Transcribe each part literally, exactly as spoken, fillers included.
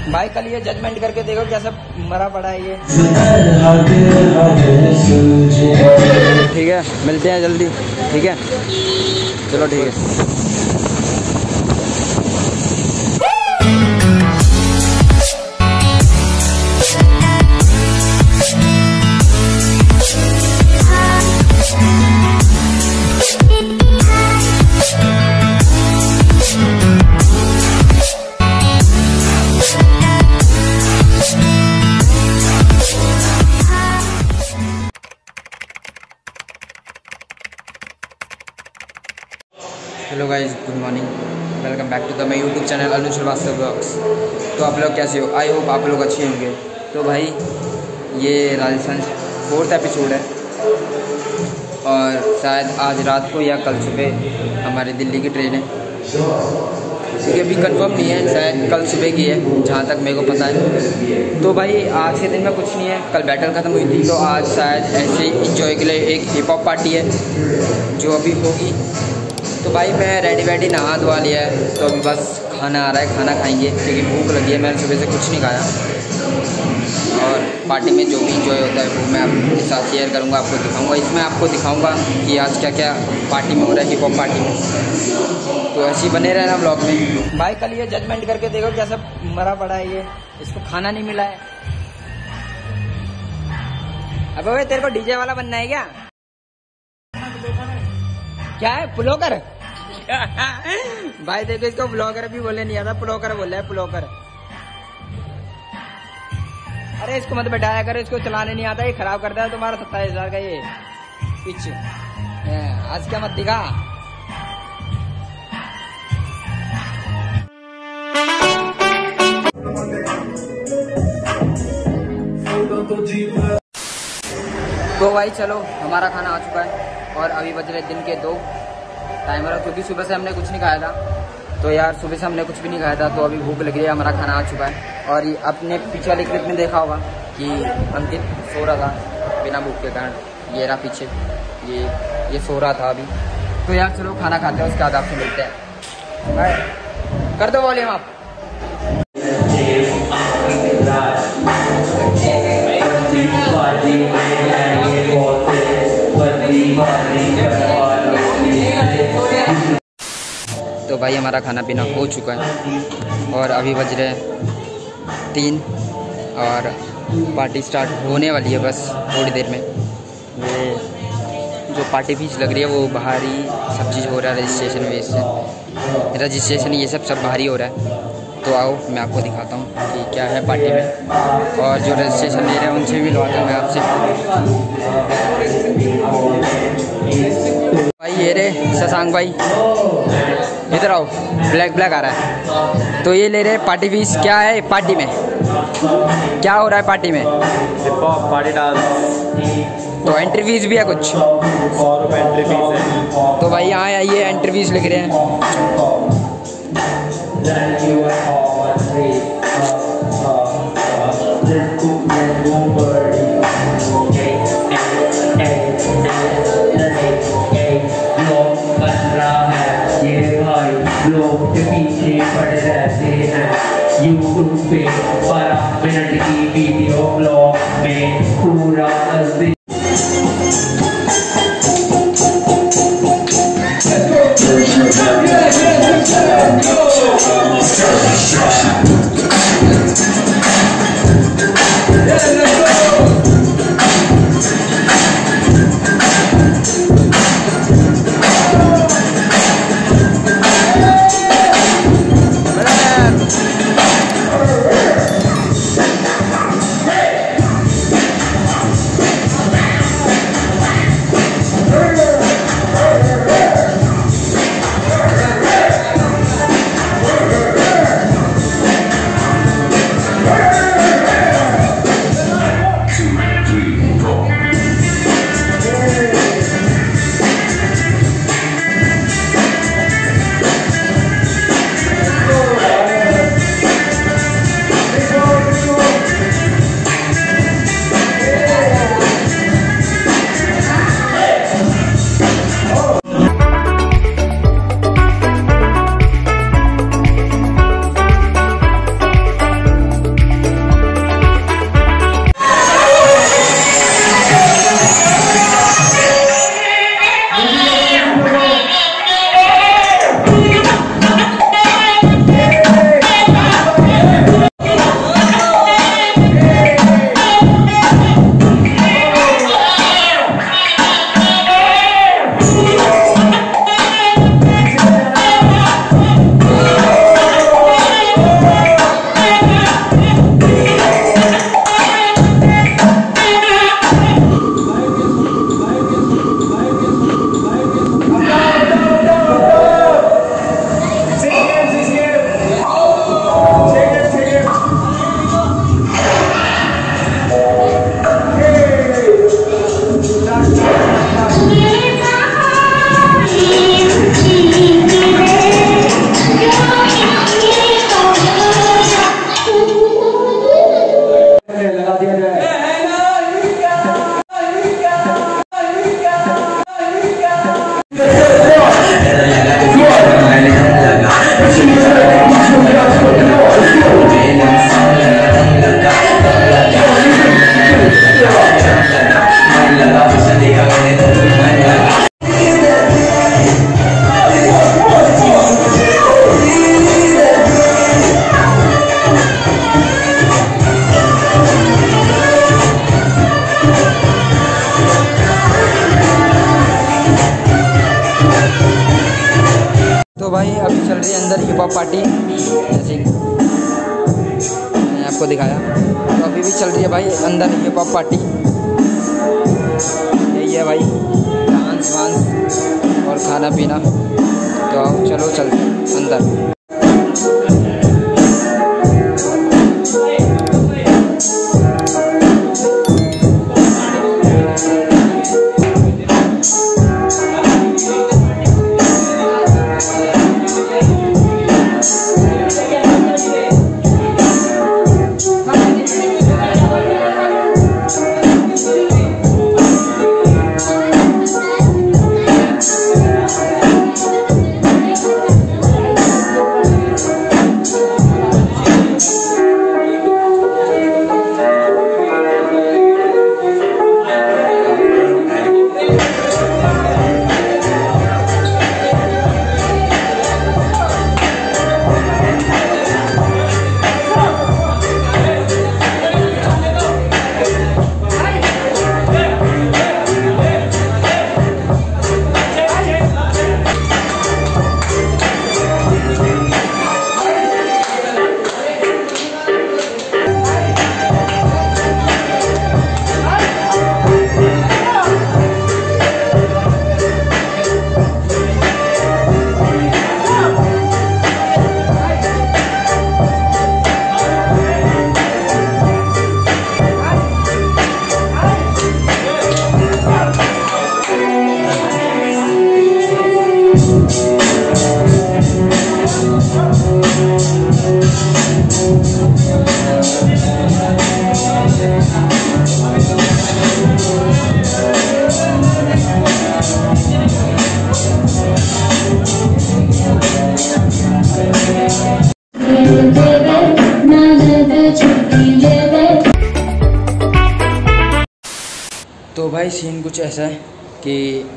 भाई कल ये जजमेंट करके देखो कैसा मरा पड़ा है ये। ठीक है, मिलते हैं जल्दी। ठीक है, चलो ठीक है। Hello guys, good morning, welcome back to the my YouTube channel Anu Srivastava vlogs. तो आप लोग कैसे हो? आई होप आप लोग अच्छे होंगे। तो भाई ये राजस्थान फोर्थ एपिसोड है और शायद आज रात को या कल सुबह हमारे दिल्ली की ट्रेन है। ये अभी कंफर्म नहीं है, शायद कल सुबह की है जहाँ तक मेरे को पता है। तो भाई आज के दिन में कुछ नहीं है, कल बैटल ख़त्म हुई थी तो आज शायद ऐसे इंजॉय के लिए एक हिप हॉप पार्टी है जो अभी होगी। तो भाई मैं रेडी वेडी नहा धोवा लिया है, तो अभी बस खाना आ रहा है, खाना खाएंगे क्योंकि भूख लगी है। मैंने सुबह से कुछ नहीं खाया और पार्टी में जो भी इंजॉय होता है वो मैं आपके साथ शेयर करूँगा, आपको दिखाऊंगा। इसमें आपको दिखाऊंगा कि आज क्या क्या पार्टी में हो रहा है, हिप हॉप पार्टी में। तो ऐसे ही बने रहना ब्लॉग में। भाई कल ये जजमेंट करके देखो कैसा मरा पड़ा है ये, इसको खाना नहीं मिला है। अब भाई तेरे को डीजे वाला बनना है क्या? क्या है पुलोकर? भाई देखो इसको ब्लॉगर भी बोले नहीं आता, पुलोकर बोला है, पुलोकर। अरे इसको मत बैठाया कर, इसको चलाने नहीं आता, ये खराब करता है तुम्हारा सत्ताईस हजार का ये पिच। आज क्या मत दिखा। तो भाई चलो, हमारा खाना आ चुका है और अभी बज रहे दिन के दो टाइमर, क्योंकि सुबह से हमने कुछ नहीं खाया था। तो यार सुबह से हमने कुछ भी नहीं खाया था तो अभी भूख लग रही है। हमारा खाना आ चुका है और ये अपने पीछे वाले क्लिप में देखा होगा कि अंकित सो रहा था बिना भूख के कारण। ये रहा पीछे, ये ये सो रहा था अभी। तो यार चलो खाना खाते हैं, उसके बाद आपसे मिलते हैं। कर दो वॉल्यूम आप। तो भाई हमारा खाना पीना हो चुका है और अभी बज रहे तीन और पार्टी स्टार्ट होने वाली है बस थोड़ी देर में। ये जो पार्टी फीस लग रही है वो बाहर ही सब चीज़ हो रहा है, रजिस्ट्रेशन वेस्ट रजिस्ट्रेशन ये सब सब बाहर ही हो रहा है। तो आओ मैं आपको दिखाता हूँ कि क्या है पार्टी में, और जो रजिस्ट्रेशन ले रहे हैं उनसे भी मिलवाता हूँ मैं आपसे। भाई ये रे शशांक भाई, इधर आओ, ब्लैक ब्लैक आ रहा है। तो ये ले रहे हैं पार्टी फीस। क्या है पार्टी में, क्या हो रहा है पार्टी में? Hip hop party dance. तो एंट्री फीस भी है कुछ? सौ रुपये एंट्री फीस है। तो भाई यहाँ आइए, एंट्री फीस लिख रहे हैं। लोग के पीछे पड़े रहते हैं यूट्यूब पे बारह मिनट की वीडियो ब्लॉग में पूरा हॉप पार्टी जैसे मैंने आपको दिखाया। तो अभी भी चल रही है भाई अंदर हिप हॉप पार्टी, यही है भाई, डांस वांस और खाना पीना। तो आओ चलो चलते हैं अंदर। तो भाई सीन कुछ ऐसा है कि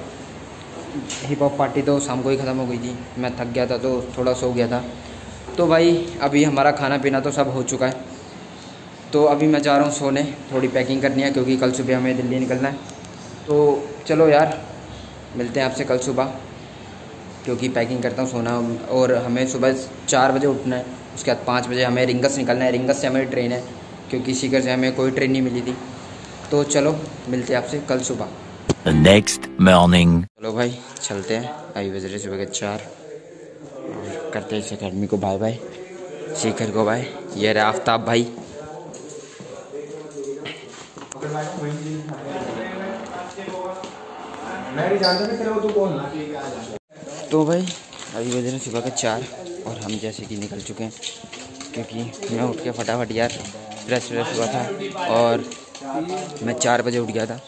हिप हॉप पार्टी तो शाम को ही ख़त्म हो गई थी, मैं थक गया था तो थोड़ा सो गया था। तो भाई अभी हमारा खाना पीना तो सब हो चुका है, तो अभी मैं जा रहा हूँ सोने, थोड़ी पैकिंग करनी है क्योंकि कल सुबह हमें दिल्ली निकलना है। तो चलो यार मिलते हैं आपसे कल सुबह, क्योंकि पैकिंग करता हूँ सोना, और हमें सुबह चार बजे उठना है, उसके बाद पाँच बजे हमें रिंगस निकलना है। रिंगस से हमें ट्रेन है क्योंकि सीकर से हमें कोई ट्रेन नहीं मिली थी। तो चलो मिलते हैं आपसे कल सुबह। The next morning. चलो भाई चलते हैं, अभी बज रहे सुबह के चार, और करते हैं इस अकेडमी को बाय बाय, सीकर को बाय। ये रहा आफ्ताब भाई। तो भाई अभी बज रहे सुबह के चार और हम जैसे कि निकल चुके हैं, क्योंकि मैं उठ के फटाफट यार फ्रेश फ्रेश हुआ था और मैं चार बजे उठ गया था।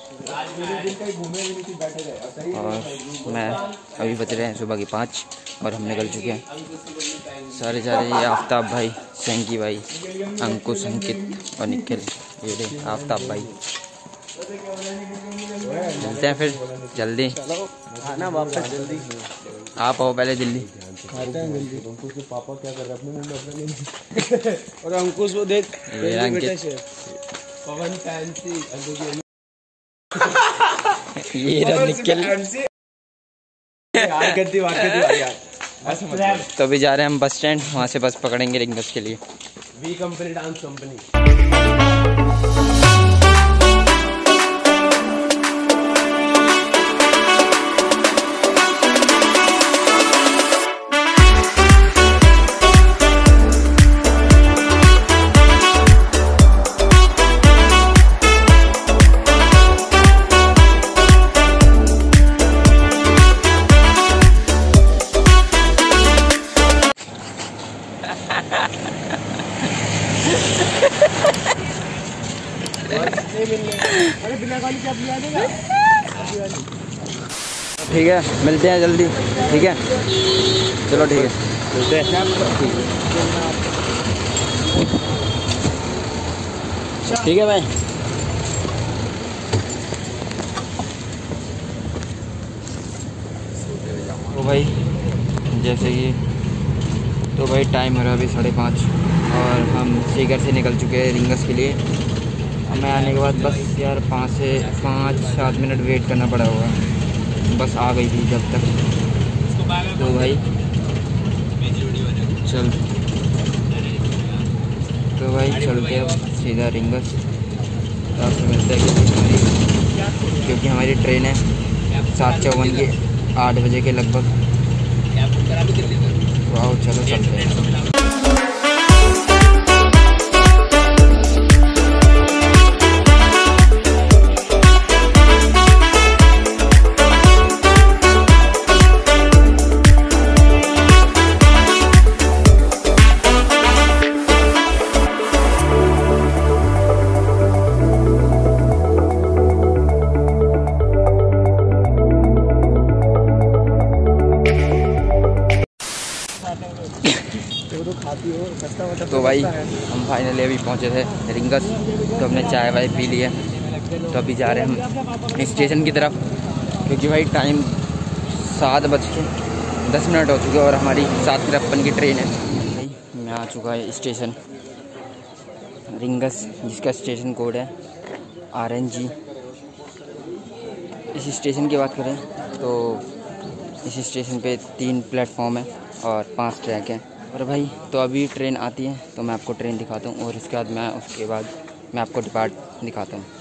और मैं अभी बज रहे हैं सुबह की पाँच और हम निकल चुके हैं सारे सारे। ये आफ्ताब भाई, सेंकी भाई, अंकुश, अंकित और निखिल, ये दे आफ्ताब भाई। मिलते हैं फिर जल्दी, खाना वापस जल्दी। आप आओ पहले दिल्ली, खाते हैं जल्दी। अंकुश के पापा क्या कर रहे हैं अपने मुंह में अपने नहीं और अंकुश वो देख ये अंकित, पवन फैंसी, ये रहा निखिल। यार गद्दी बात करती यार। तो अभी जा रहे हैं हम बस स्टैंड, वहाँ से बस पकड़ेंगे रिंगस के लिए। V company dance company. अरे बिना गाली क्या पिला देगा? ठीक है मिलते हैं जल्दी, ठीक है चलो ठीक है मिलते हैं। ठीक है भाई। तो भाई जैसे कि तो भाई टाइम हो रहा है अभी साढ़े पाँच और हम सीकर से निकल चुके हैं रिंगस के लिए। मैं आने के बाद बस यार पाँच से पाँच सात मिनट वेट करना पड़ा होगा, बस आ गई थी जब तक। तो भाई चल तो भाई चलते हैं अब सीधा रिंगस। तो आपसे मिलते हैं कि हमारी क्योंकि हमारी ट्रेन है सात चौवन की आठ बजे के लगभग। तो आओ चलो चलते हैं। तो भाई हम फाइनली अभी पहुंचे थे रिंगस। तो हमने चाय वाय पी लिया। तो अभी जा रहे हैं हम स्टेशन की तरफ क्योंकि भाई टाइम सात बज के दस मिनट हो चुके और हमारी सात तिरपन की ट्रेन है। भाई मैं आ चुका है स्टेशन रिंगस जिसका स्टेशन कोड है आर एन जी। इस स्टेशन की बात करें तो इस स्टेशन पे तीन प्लेटफॉर्म है और पांच ट्रैक हैं। और भाई तो अभी ट्रेन आती है तो मैं आपको ट्रेन दिखाता हूँ और इसके बाद मैं उसके बाद मैं आपको डिपार्ट दिखाता हूँ।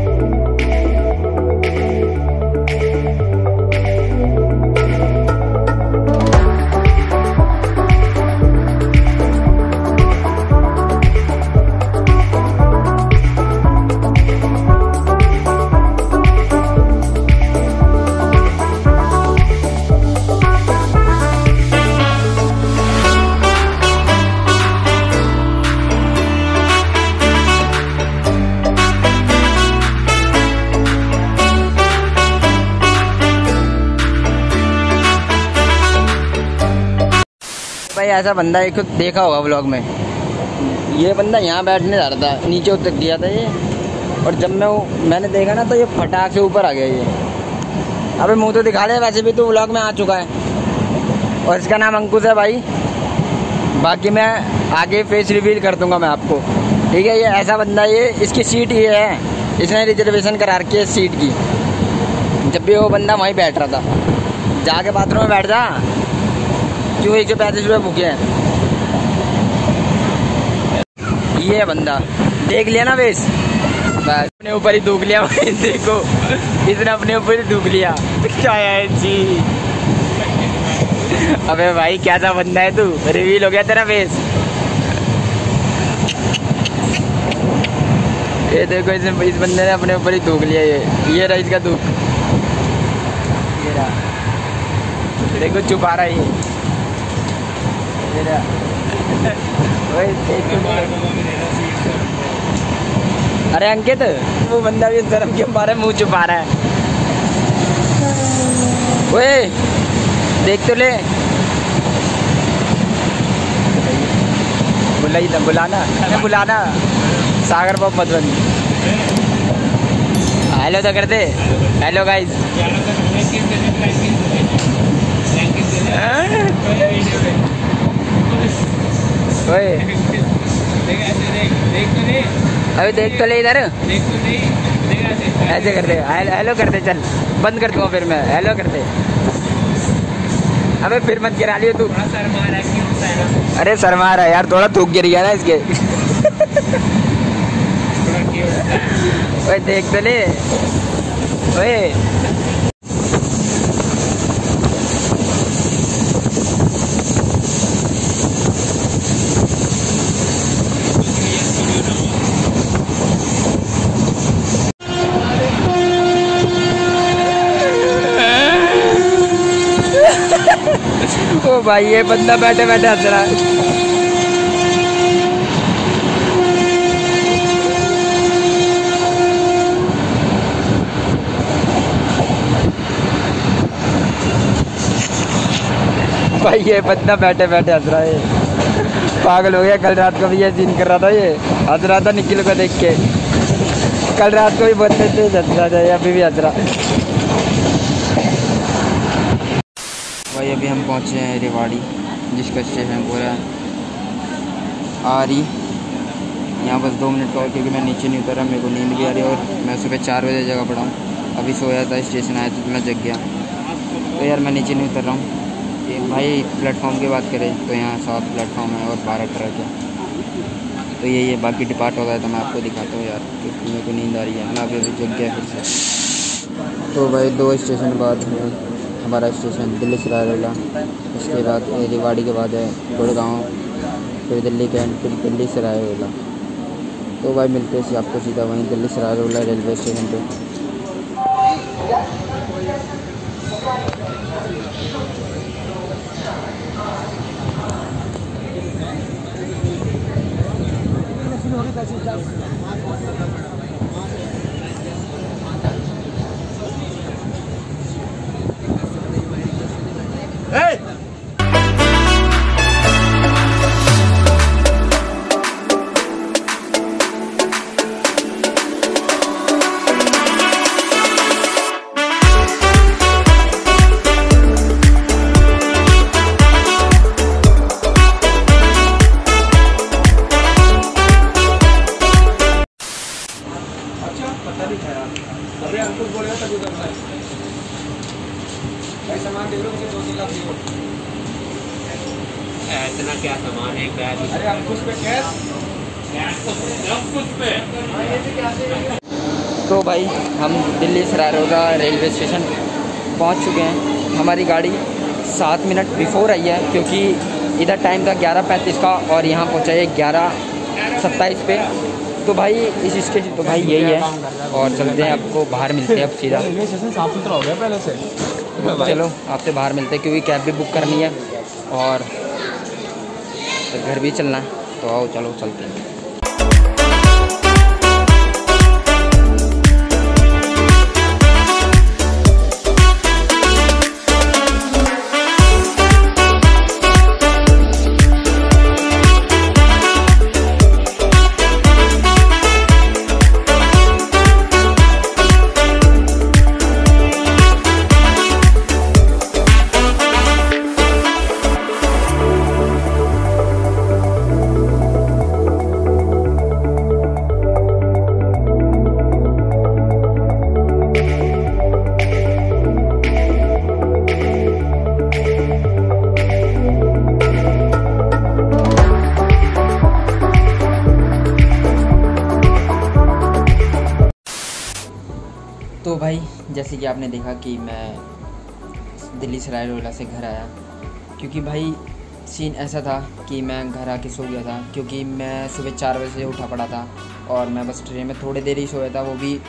भाई ऐसा बंदा एक देखा होगा व्लॉग में। ये बंदा यहाँ बैठने जा रहा था, नीचे उतर गया था ये। और जब मैं वो मैंने देखा ना तो ये फटाक से ऊपर आ गया ये। अबे मुंह तो दिखा दे, वैसे भी तो व्लॉग में आ चुका है। और इसका नाम अंकुश है भाई। बाकी मैं आगे फेस रिवील कर दूंगा मैं आपको, ठीक है। ये ऐसा बंदा, ये इसकी सीट ये है, इसने रिजर्वेशन करा रखी है सीट की। जब भी वो बंदा वहीं बैठ रहा था, जाके बाथरूम में बैठ जा, क्यों एक सौ पैंतीस रुपये भूखे हैं। ये बंदा देख लिया ना बेस, अपने ऊपर ही दूक लिया भाई। देखो इसने अपने ऊपर ही दूक लिया। क्या है जी। अबे भाई क्या सा बंदा है तू, रिवील हो गया तेरा बेस। ये देखो इस, इस बंदे ने अपने ऊपर ही दूक लिया। ये ये रहा इसका दूक, ये रहा। देखो छुपा रहा है ये। अरे अंकित, वो बंदा भी शर्म के मारे मुंह छुपा रहा है। ओए देख तो ले, बुला ही था, बुलाना बुलाना सागर पॉप मधुबनी। हेलो तो करते, हेलो गाइस। ओए अभी देख तो ले इधर, ऐसे करते हेलो करते। चल बंद कर दूँगा फिर मैं, हेलो करते। अबे फिर मत गिरा लियो तू। अरे शर्मा रहा है यार, थोड़ा थूक गिर गया ना इसके। ओए देख तो ले। ओए ओ भाई ये बंदा बैठे बैठे हंस रहा है। भाई ये बंदा बैठे बैठे हंस रहा है, पागल हो गया। कल रात को भी ये सीन कर रहा था, ये हंस रहा था निखिल को देख के। कल रात को भी बहुत तेज हंस रहा था, अभी भी हंस रहा। भाई अभी हम पहुँचे हैं रेवाड़ी, जिसका स्टेशन पूरा आ रही। यहाँ बस दो मिनट का और, क्योंकि मैं नीचे नहीं उतरा, मेरे को नींद भी आ रही है। और मैं सुबह चार बजे जगह पड़ा हूँ, अभी सोया था, स्टेशन आया तो मैं जग गया। तो यार मैं नीचे नहीं उतर रहा हूँ, ये भाई प्लेटफॉर्म की बात करें तो यहाँ सात प्लेटफॉर्म है और बारह ट्रक है। तो ये ये बाकी डिपार्ट होता है तो मैं आपको दिखाता हूँ यार, क्योंकि मेरे को नींद आ रही है। मैं अभी अभी जग गया फिर से। तो भाई दो स्टेशन बाद है हमारा स्टेशन दिल्ली से रायरोला, इसके बाद रेवाड़ी के बाद है गुड़गांव, फिर दिल्ली कैंट, फिर दिल्ली से रायरोला। तो भाई मिलते हैं आपको सीधा वहीं दिल्ली से रायरोला रेलवे स्टेशन पे। अरे अंकुश बोलेगा तभी करना है। भाई सामान देख लो, मुझे दो तीन लाख दे। इतना क्या सामान है क्या? अरे अंकुश पे कैश, अंकुश पे। तो भाई हम दिल्ली से रायरोला रेलवे स्टेशन पहुंच चुके हैं। हमारी गाड़ी सात मिनट बिफोर आई है, क्योंकि इधर टाइम था ग्यारह पैंतीस का और यहाँ पहुँचा है ग्यारह सत्ताईस पे। तो भाई इस स्टेशन तो भाई यही है और चलते हैं, आपको बाहर मिलते हैं अब सीधा। रेलवे स्टेशन साफ सुथरा हो गया पहले से। चलो आपसे बाहर मिलते हैं, क्योंकि कैब भी बुक करनी है और घर भी चलना है। तो आओ चलो चलते हैं। तो भाई जैसे कि आपने देखा कि मैं दिल्ली से रायरोला से घर आया, क्योंकि भाई सीन ऐसा था कि मैं घर आके सो गया था, क्योंकि मैं सुबह चार बजे से उठा पड़ा था और मैं बस ट्रेन में थोड़ी देर ही सोया था, वो भी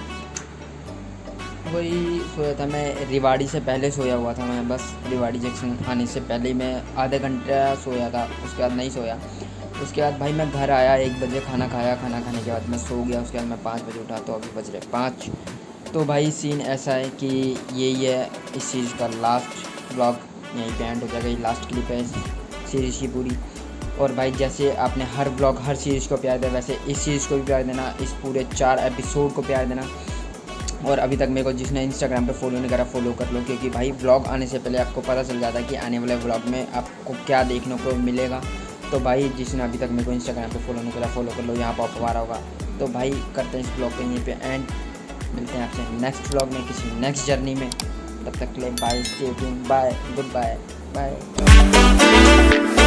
वही सोया था मैं रेवाड़ी से पहले सोया हुआ था। मैं बस रेवाड़ी जंक्शन आने से पहले ही मैं आधे घंटा सोया था, उसके बाद नहीं सोया। उसके बाद भाई मैं घर आया एक बजे, खाना खाया, खाना खाने के बाद मैं सो गया। उसके बाद मैं पाँच बजे उठा, तो अभी बज रहे पाँच। तो भाई सीन ऐसा है कि यही है इस चीज़ का लास्ट ब्लॉग, यहीं पे एंड हो जाएगा। ये लास्ट क्लिप है इस सीरीज़ की पूरी। और भाई जैसे आपने हर ब्लॉग हर सीरीज़ को प्यार दिया, वैसे इस सीरीज़ को भी प्यार देना, इस पूरे चार एपिसोड को प्यार देना। और अभी तक मेरे को जिसने इंस्टाग्राम पे फॉलो नहीं करा फॉलो कर लो, क्योंकि भाई ब्लॉग आने से पहले आपको पता चल जाता है कि आने वाले ब्लॉग में आपको क्या देखने को मिलेगा। तो भाई जिसने अभी तक मेरे को इंस्टाग्राम पे फॉलो नहीं करा फॉलो कर लो, यहाँ पर आ रहा होगा। तो भाई करते हैं इस ब्लॉग को यहीं पे एंड, मिलते हैं आपसे नेक्स्ट ब्लॉग में किसी नेक्स्ट जर्नी में। तब तक के लिए bye, stay tuned, bye, good bye, bye.